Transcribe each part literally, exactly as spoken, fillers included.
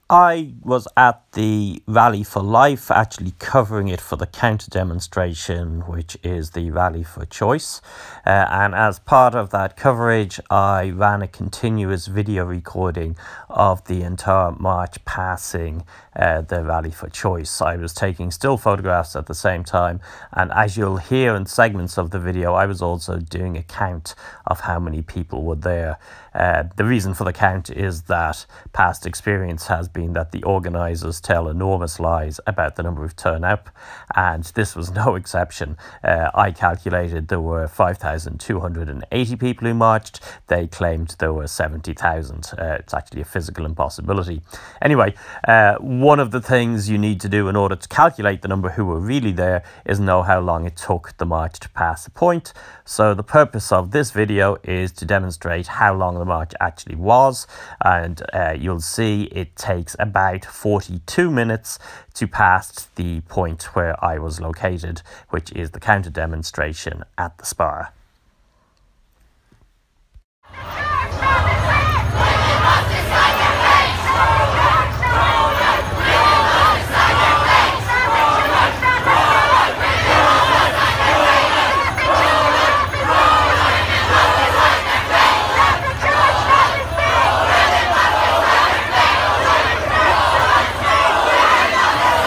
I was at the Rally for Life, actually covering it for the counter demonstration, which is the Rally for Choice. Uh, and as part of that coverage, I ran a continuous video recording of the entire march passing uh, the Rally for Choice. I was taking still photographs at the same time. And as you'll hear in segments of the video, I was also doing a count of how many people were there. Uh, the reason for the count is that past experience has been that the organisers tell enormous lies about the number of turnout, and this was no exception. Uh, I calculated there were five thousand two hundred eighty people who marched. They claimed there were seventy thousand. Uh, it's actually a physical impossibility. Anyway, uh, one of the things you need to do in order to calculate the number who were really there is know how long it took the march to pass a point. So the purpose of this video is to demonstrate how long the march actually was, and uh, you'll see it takes about forty-two minutes to pass the point where I was located, which is the counter demonstration at the Spar.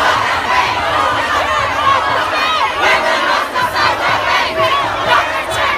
Liberty!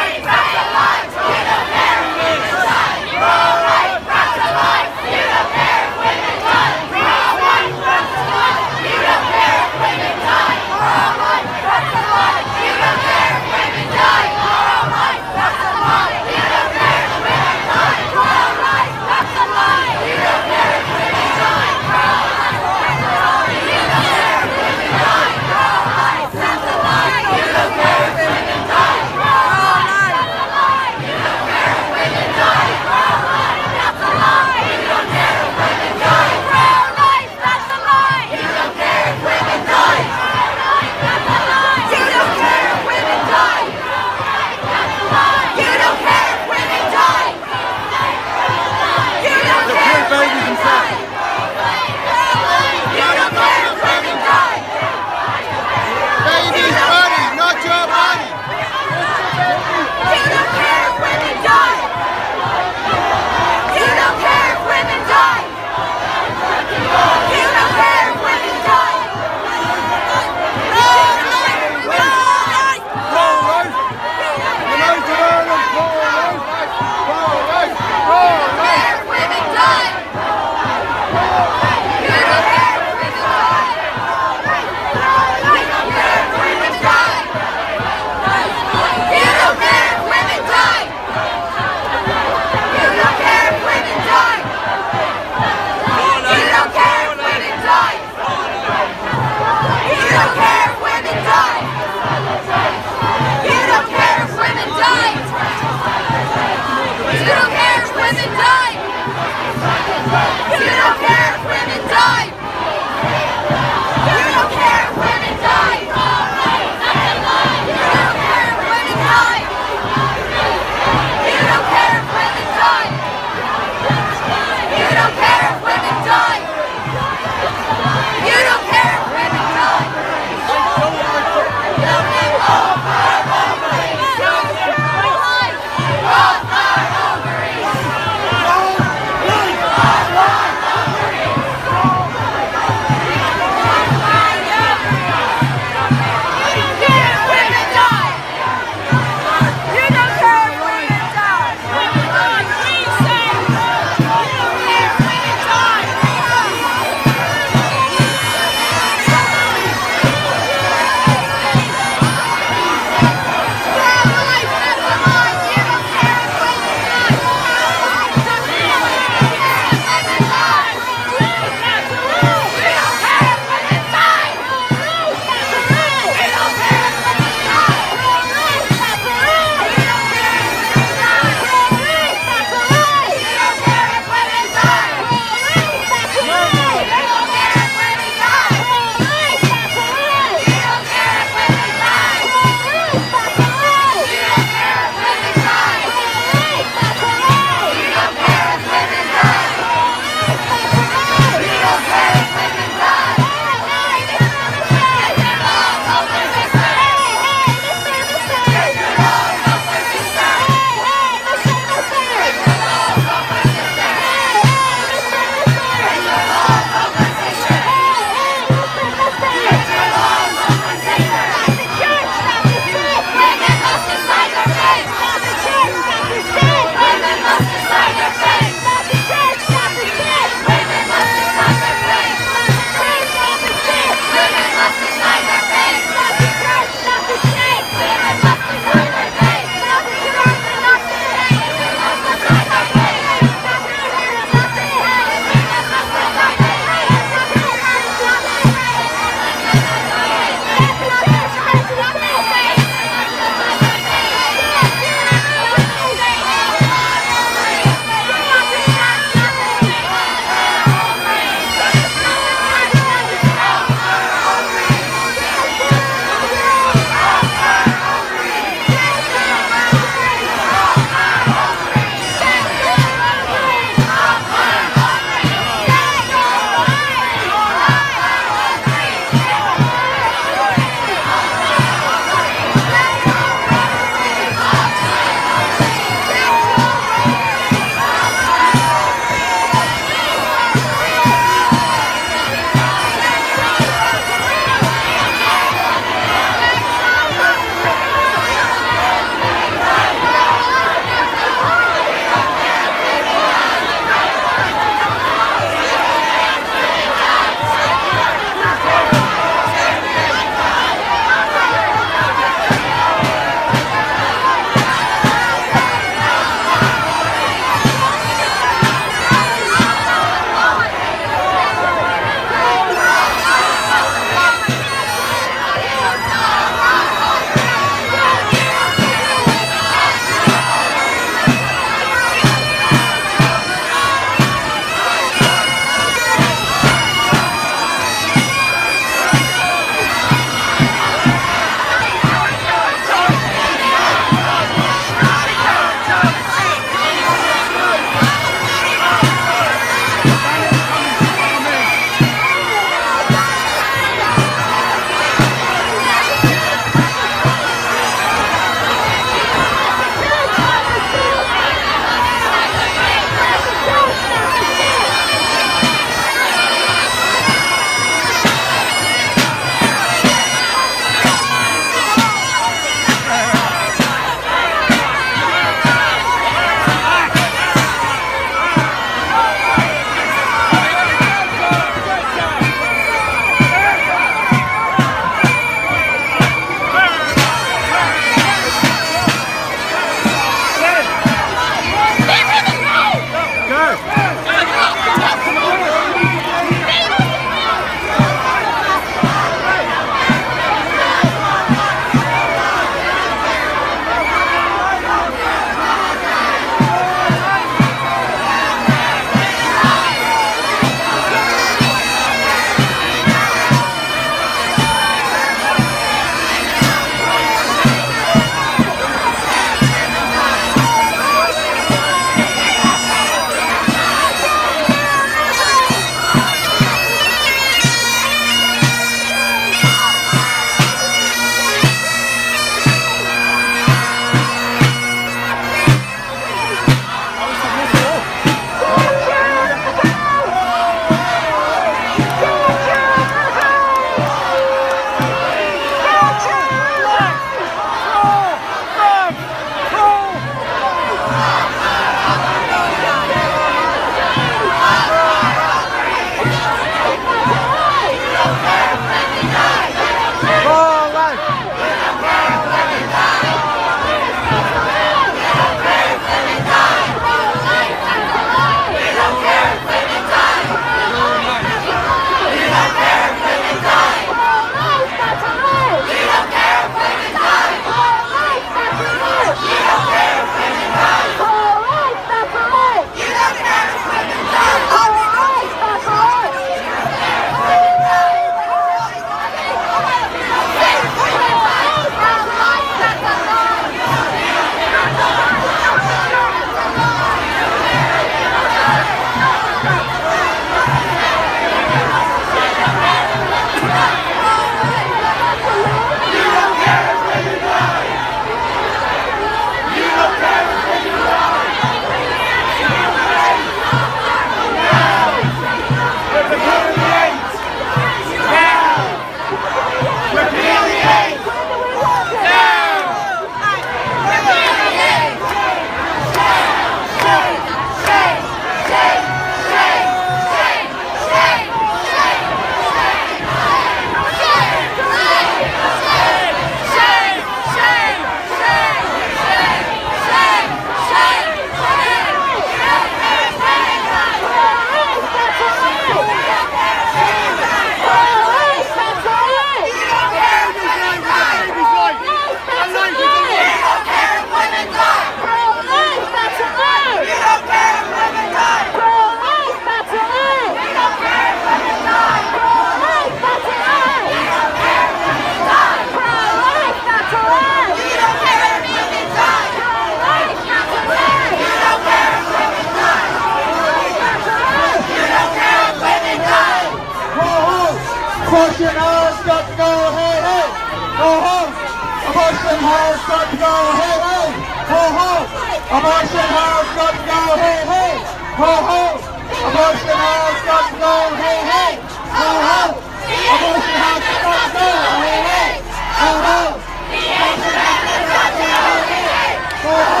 Abortion has got to go, hey, hey! Ho, ho! Abortion has got to go, hey, hey! Ho, ho! Abortion has got to go, hey, hey! Ho, ho! Abortion has got to go, hey, hey! Ho, ho! Abortion has got to go, hey, hey! Ho, ho! Abortion has got to go, hey, hey! Ho, ho!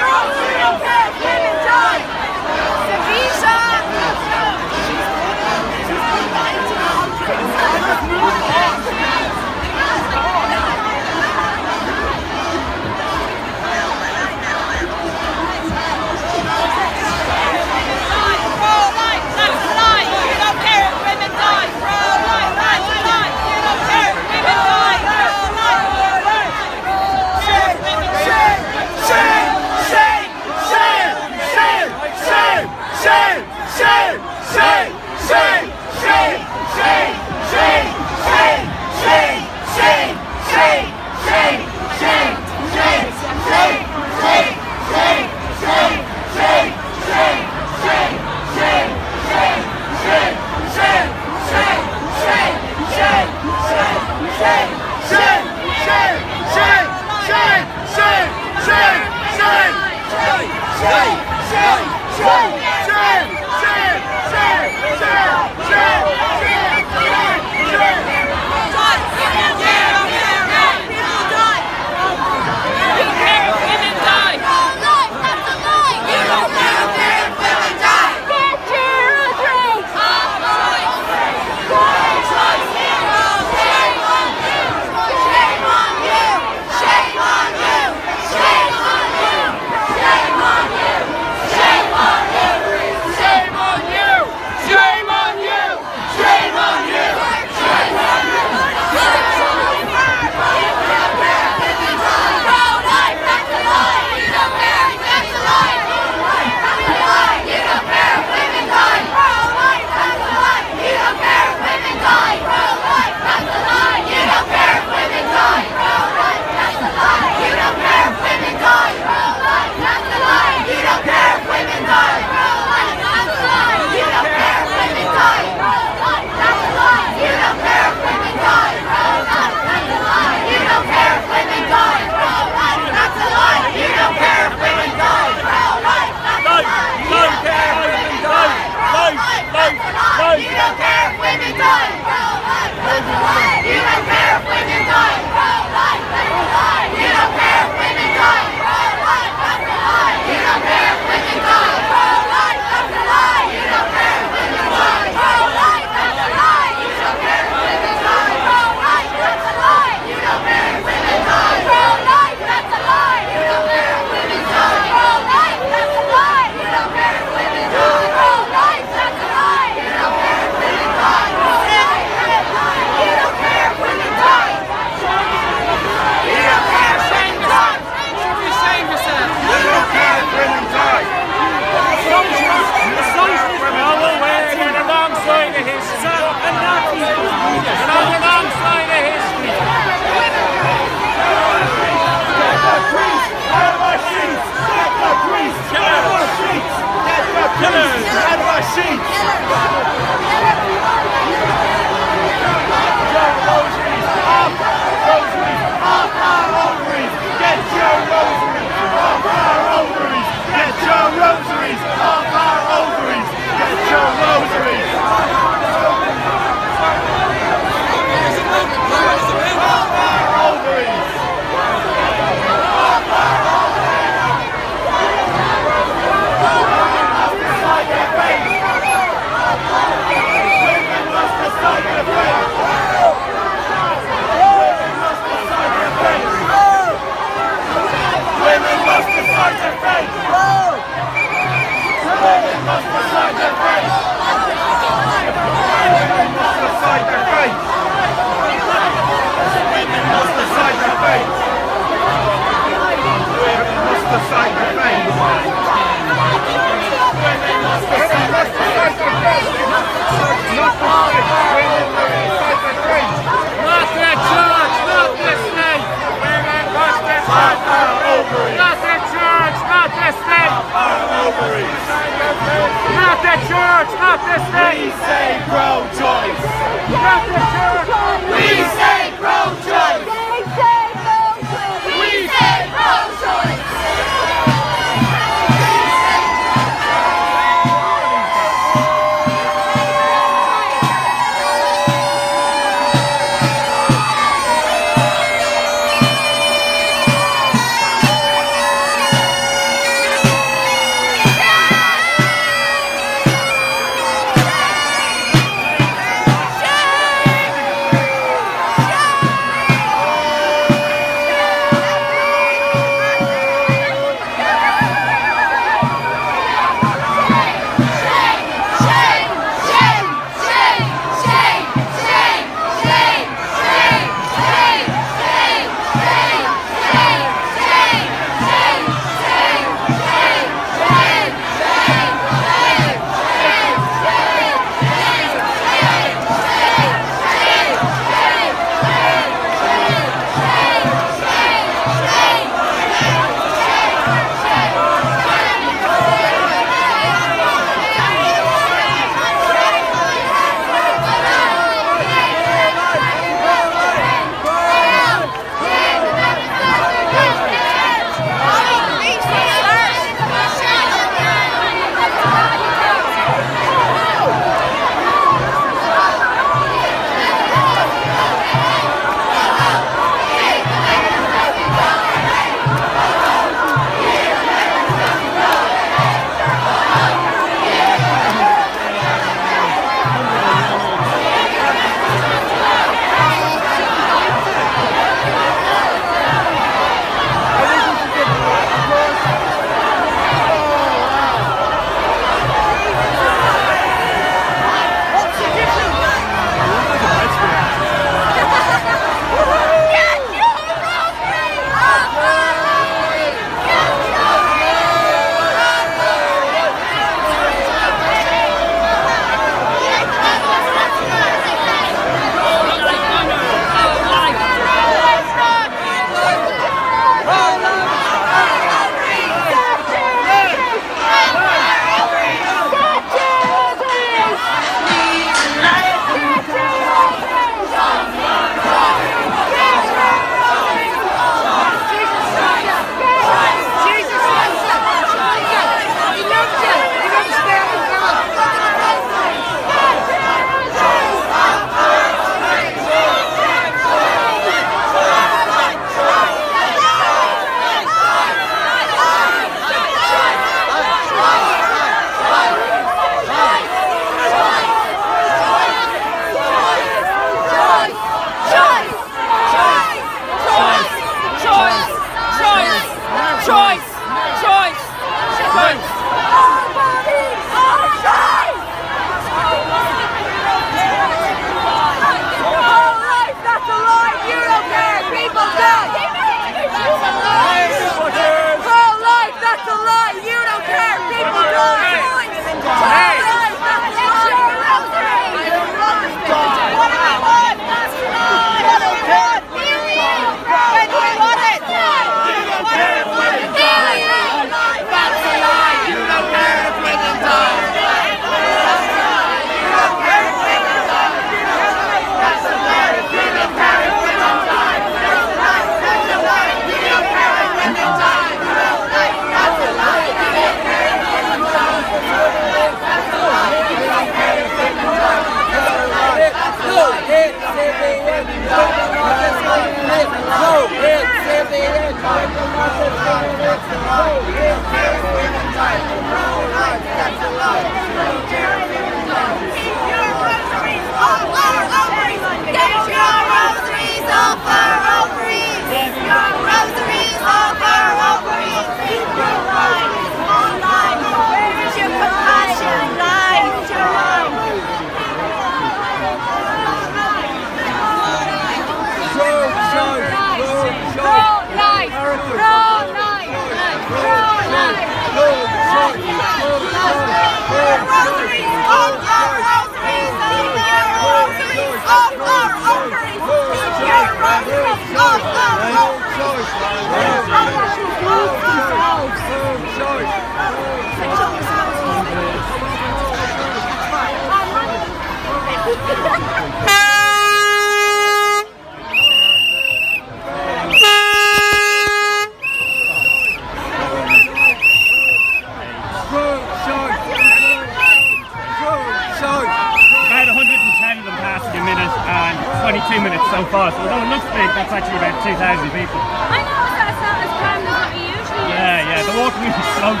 minute and twenty-two minutes so far. So although it looks big, that's actually about two thousand people. I know that's not as crammed as what you usually Yeah, is. yeah, they're walking really slowly.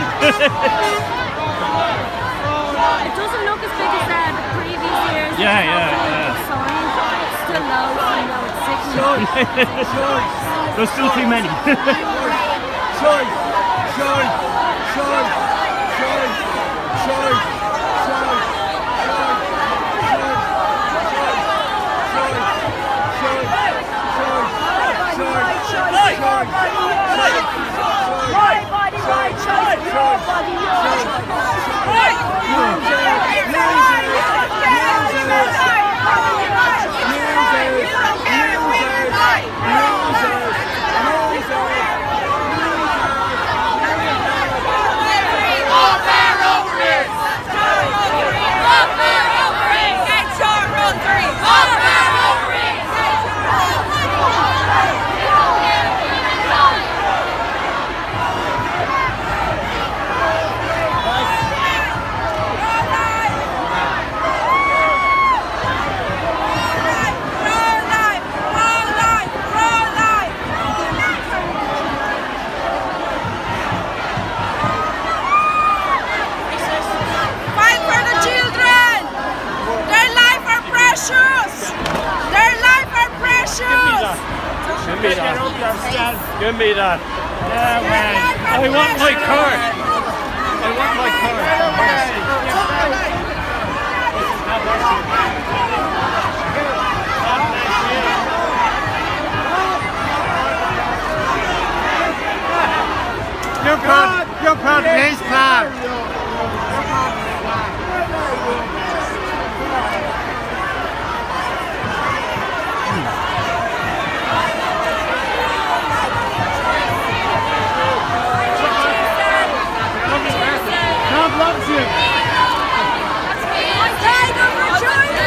It doesn't look as big as uh, the previous years. Yeah, yeah, yeah. The sign, it's still low, even though it's sickening. There's still too many. Choice! Choice! Choice! Choice! Choice! Right body, right choice, your body, your Give me that. Give me that. Yeah, man. I want my card. I want my card. You're proud, you're proud of his plan. Loves you. Tiger for choice!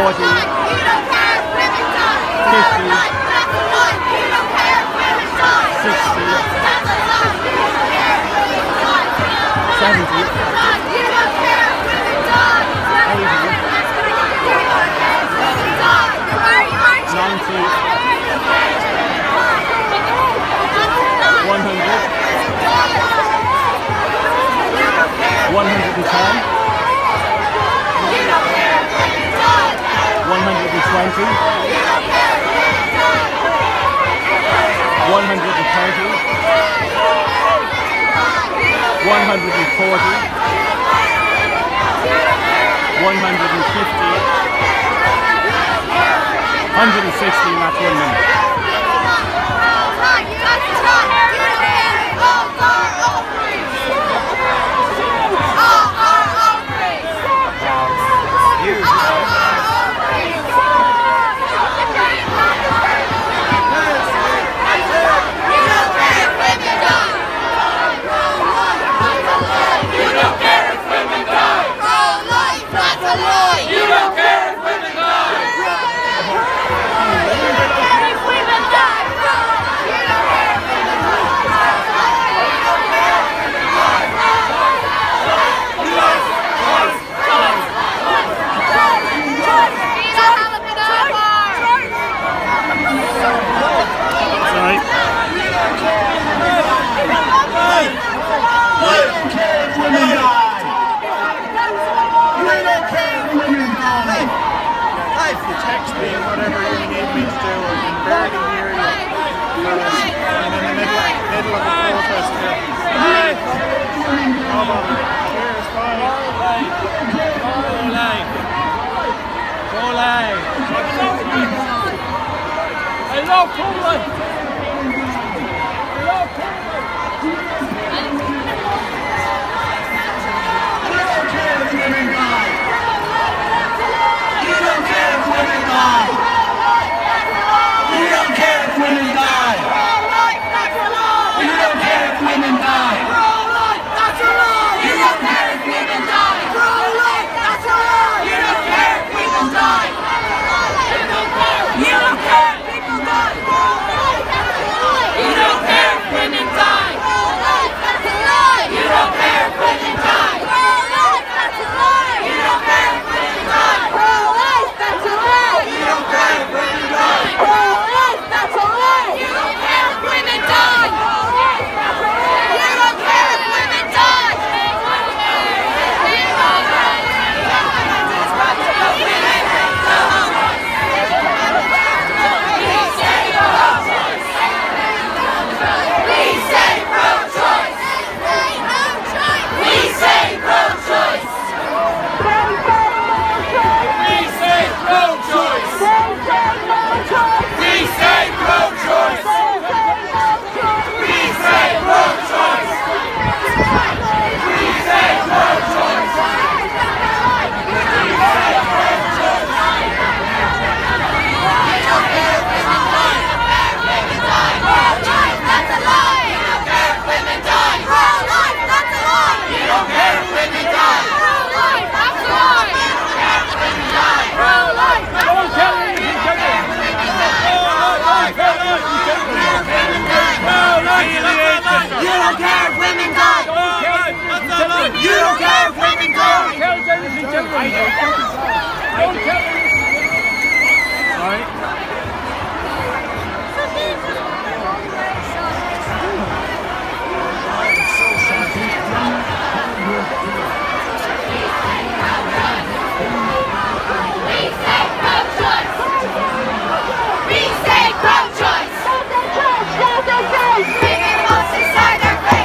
forty, fifty, sixty, seventy, ninety, one hundred, one hundred ten, one hundred twenty, one hundred thirty, one hundred forty, one hundred fifty, one hundred sixty, and that's one minute.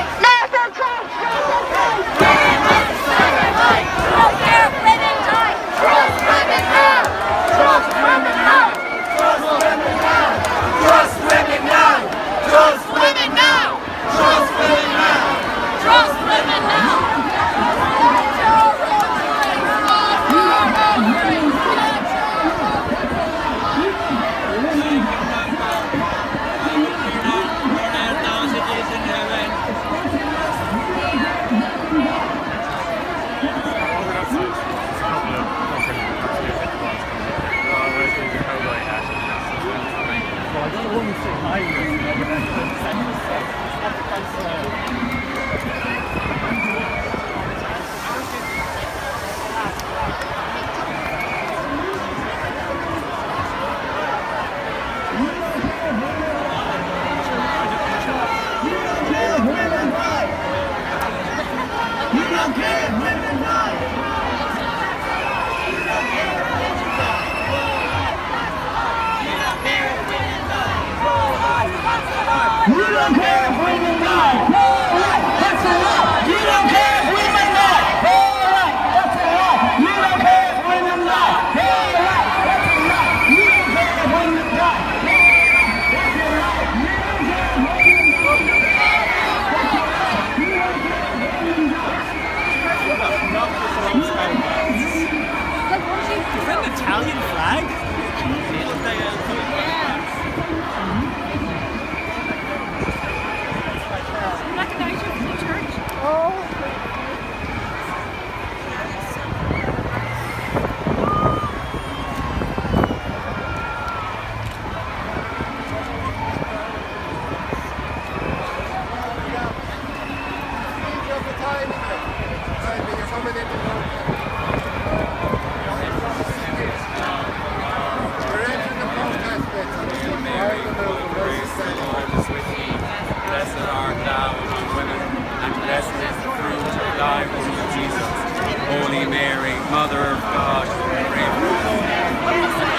Don't care if women die! You don't care if women die. All right, that's a lie. You don't care if women die. All right, that's a lie. You don't care if women die. All right, that's a lie. You don't care if women die. All right, that's a lie. You don't care if women die. Is that an Italian flag? Holy Mary, Mother of God, pray for us.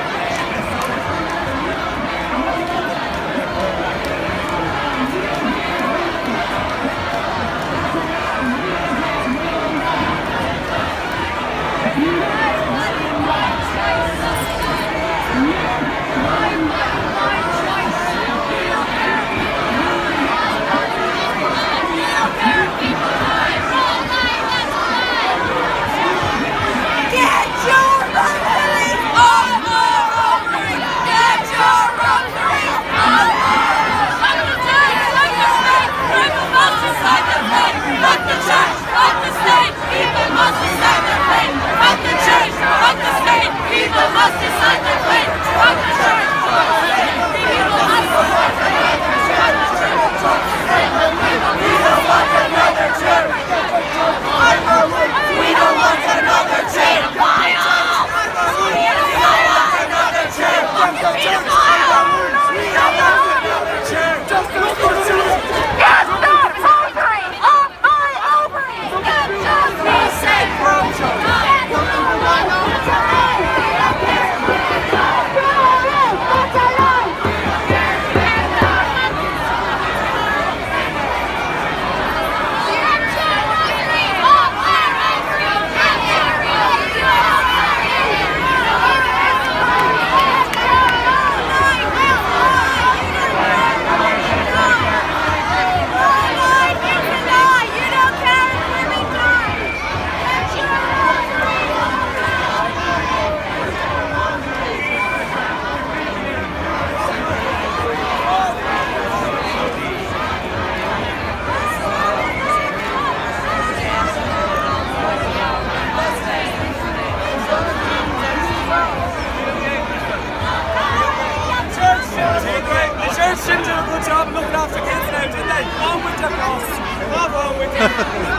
Did a good job looking after kids now, didn't they? On with the boss. Come on with it.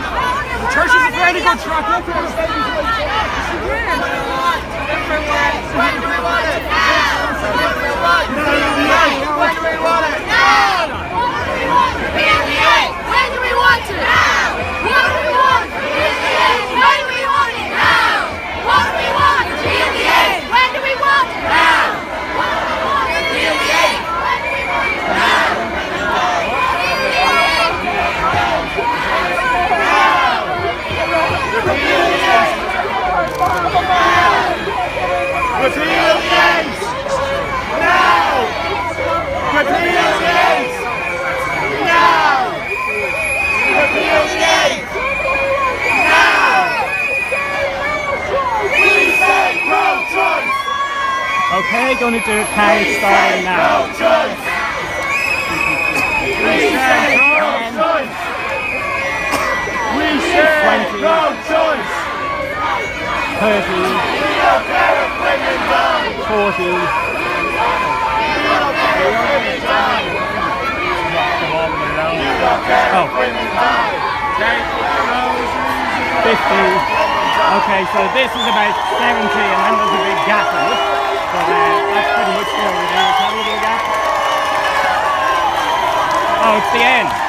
The church is a very good track. Look at the stadium. When do we want it? Now. When do we want it? Now. P M D A. When do we want it? Now. What do we want? P M D A. When do we want it? Now. What do we want? P M D A. When do we want it? Now. What do we want? P M D A. When do we want it? Now. Repeal the age! Now! Repeal the age! Now! Repeal the age! Now! We say pro-choice! Okay, gonna do count starting now. Pro-choice! We say pro-choice! We say pro-choice! thirty, forty, We don't care if women die. Oh. fifty. Okay, so this is about seventy and then there's a big gap in it. But uh, that's pretty much where it is. How big a gap? Oh, it's the end.